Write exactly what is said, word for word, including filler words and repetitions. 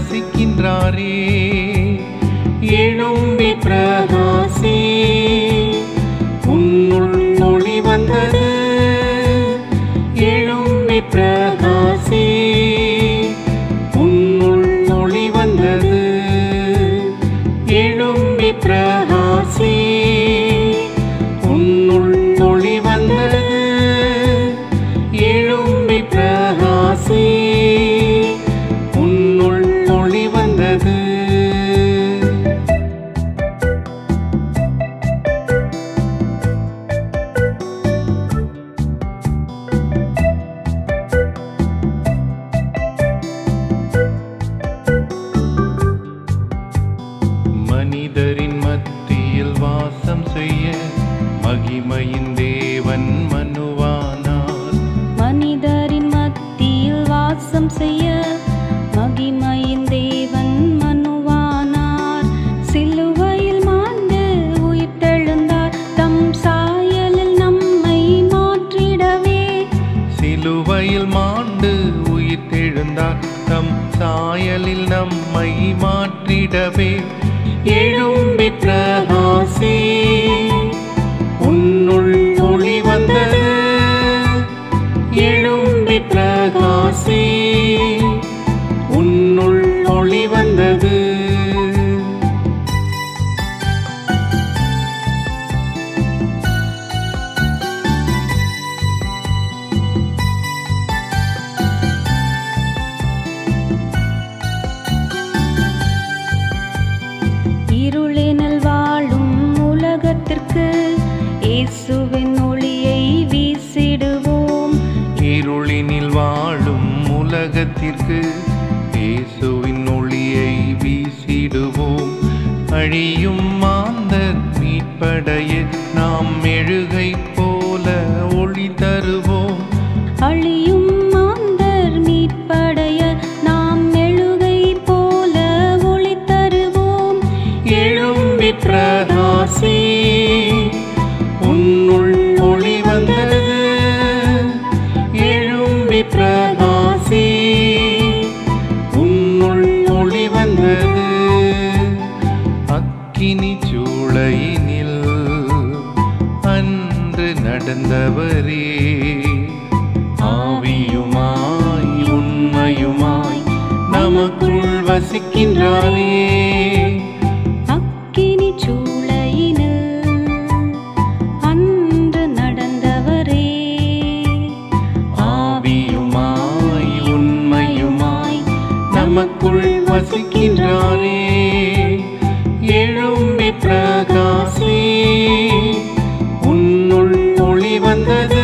வசிக்கின்றாரே. எழும்பி பிரகாசி, உன்னுள் ஒளி வந்தது. எழும்பி பிரகாசி, உன்னுள் ஒளி வந்தது. எழும்பி பிரகாசி, உன்னுள் ஒளி வந்தது. எழும்பி பிரகாசி, உன்னுள் ஒளி வந்தது. மனிதரின் மத்தியில் வாசம் செய்ய மகிமையின் தேவன் மனுவானார். மனிதரின் மத்தியில் வாசம் செய்ய மகிமையின் தேவன் மனுவானார். சிலுவையில் மாண்டு உயிர்த்தெழுந்தார், தம் சாயலில் நம்மை மாற்றிடவே. சிலுவையில் மாண்டு உயிர்த்தெழுந்தார், தம் சாயலில் நம்மை மாற்றிடவே. எழும்பி பிரகாசி, உன்னுள் ஒளி வந்தது. எழும்பி பிரகாசி, உன்னுள் ஒளி வந்தது. இருளினில் வாழும் உலகத்திற்கு இயேசுவின் ஒளியை வீசிடுவோம். இருளினில் வாழும் உலகத்திற்கு இயேசுவின் ஒளியை வீசிடுவோம். அழியும் மாந்தர் மீட்படைய நாம் மெழுகை போல ஒளி தருவோம். அழியும் மாந்தர் மீட்படைய நாம் மெழுகை போல ஒளி தருவோம். எழும்பி பிரகாசி, உன்னுள் ஒளி வந்தது. எழும்பி பிரகாசி, உன்னுள் ஒளி வந்தது. அக்கினி சூளையினில் அன்று நடந்தவரே, ஆவியுமாய் உண்மையுமாய் நமக்குள் வசிக்கின்றாரே. அக்கினி சூளையினில் அன்று நடந்தவரே, ஆவியுமாய் உண்மையுமாய் நமக்குள் வசிக்கின்றாரே. எழும்பி பிரகாசி, உன்னுள் ஒளி வந்தது.